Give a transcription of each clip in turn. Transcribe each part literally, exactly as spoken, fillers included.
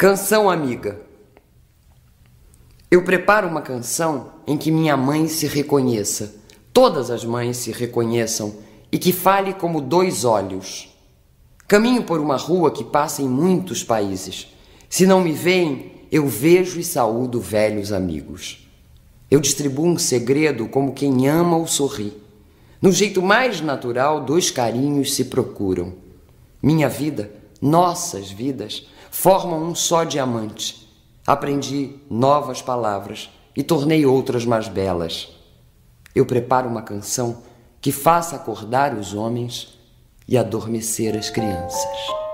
Canção amiga. Eu preparo uma canção em que minha mãe se reconheça, todas as mães se reconheçam e que fale como dois olhos. Caminho por uma rua que passa em muitos países. Se não me veem, eu vejo e saúdo velhos amigos. Eu distribuo um segredo como quem ama ou sorri. No jeito mais natural, dois carinhos se procuram. Minha vida, nossas vidas, formam um só diamante. Aprendi novas palavras e tornei outras mais belas. Eu preparo uma canção que faça acordar os homens e adormecer as crianças.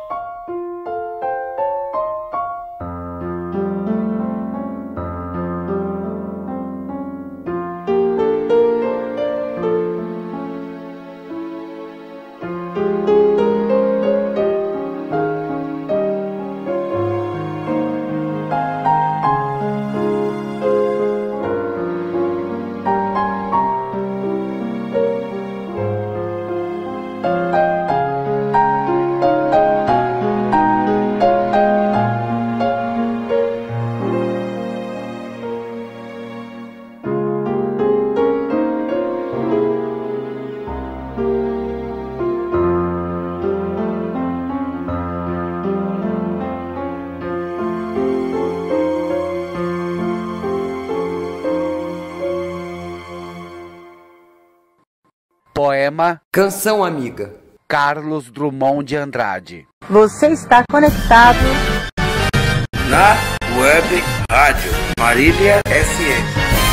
Poema Canção amiga. Carlos Drummond de Andrade. Você está conectado na Web Rádio Marília F M.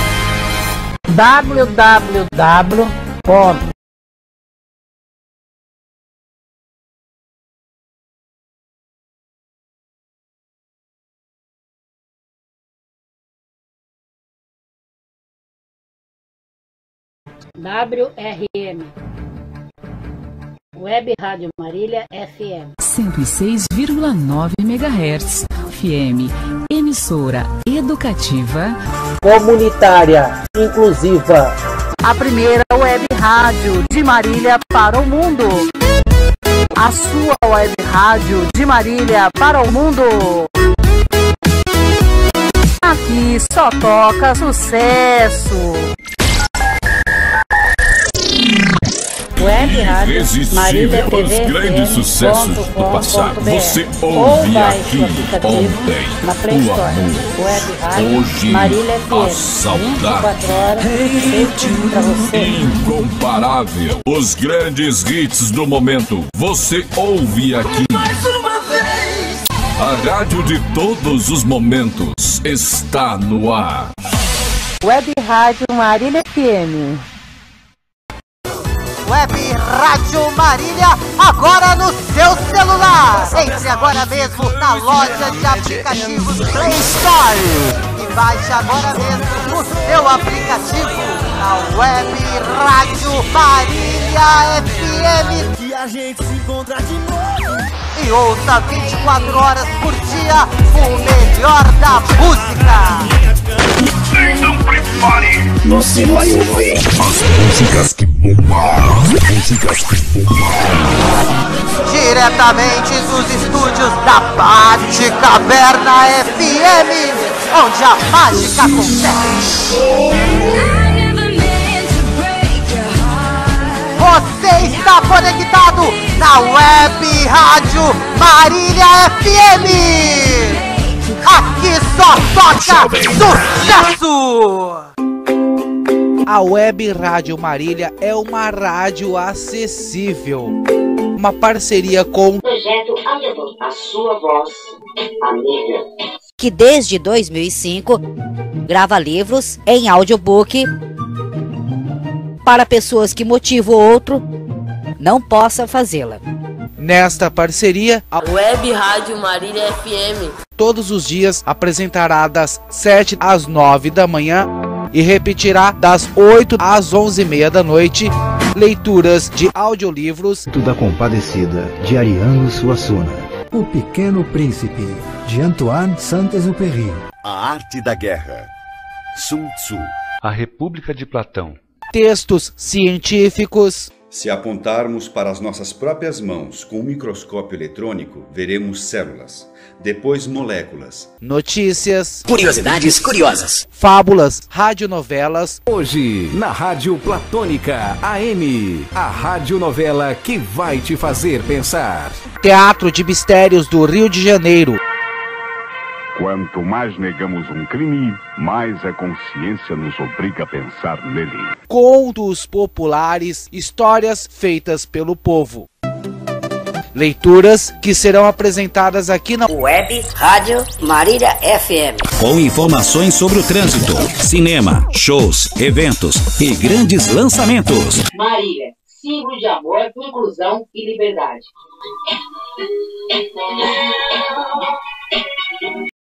w w w ponto W R M Web Rádio Marília F M cento e seis vírgula nove megahertz F M, emissora educativa, comunitária, inclusiva, a primeira web rádio de Marília para o mundo, a sua web rádio de Marília para o mundo. Aqui só toca sucesso. Web Rádio Marília T V aos grandes sucessos do passado. Você ouve aqui ontem na Play Store. Web Rádio hoje Marília F M. a saudade vinte e quatro horas sempre pra você. Incomparável. Os grandes hits do momento. Você ouve aqui. Mais uma vez. A rádio de todos os momentos está no ar. Web Rádio Marília F M. Web Rádio Marília, agora no seu celular. Entre agora mesmo na loja de aplicativos Play Store e baixe agora mesmo o seu aplicativo na Web Rádio Marília F M. Que a gente se encontra de novo. E ouça vinte e quatro horas por dia o melhor da música. Então prepare. Você vai ouvir as músicas que bombaram. Músicas que bombaram. Diretamente dos estúdios da Bate Caverna F M, onde a mágica acontece. Você está conectado na Web Rádio Marília F M. Aqui só toca sucesso! A Web Rádio Marília é uma rádio acessível. Uma parceria com Projeto Aviador, a sua voz amiga. Que desde dois mil e cinco grava livros em audiobook para pessoas que motivo ou outro não possam fazê-la. Nesta parceria, a Web Rádio Marília F M todos os dias apresentará das sete às nove da manhã e repetirá das oito às onze e meia da noite leituras de audiolivros da Compadecida, de Ariano Suassuna. O Pequeno Príncipe, de Antoine Saint-Exupéry. A Arte da Guerra, Sun Tzu. A República de Platão. Textos científicos, Se apontarmos para as nossas próprias mãos com um microscópio eletrônico, veremos células, depois moléculas, notícias, curiosidades curiosas, fábulas, radionovelas. Hoje, na Rádio Platônica A M, a radionovela que vai te fazer pensar. Teatro de Mistérios do Rio de Janeiro. Quanto mais negamos um crime, mais a consciência nos obriga a pensar nele. Contos populares, histórias feitas pelo povo. Leituras que serão apresentadas aqui na Web Rádio Marília F M. Com informações sobre o trânsito, cinema, shows, eventos e grandes lançamentos. Marília, símbolo de amor, inclusão e liberdade.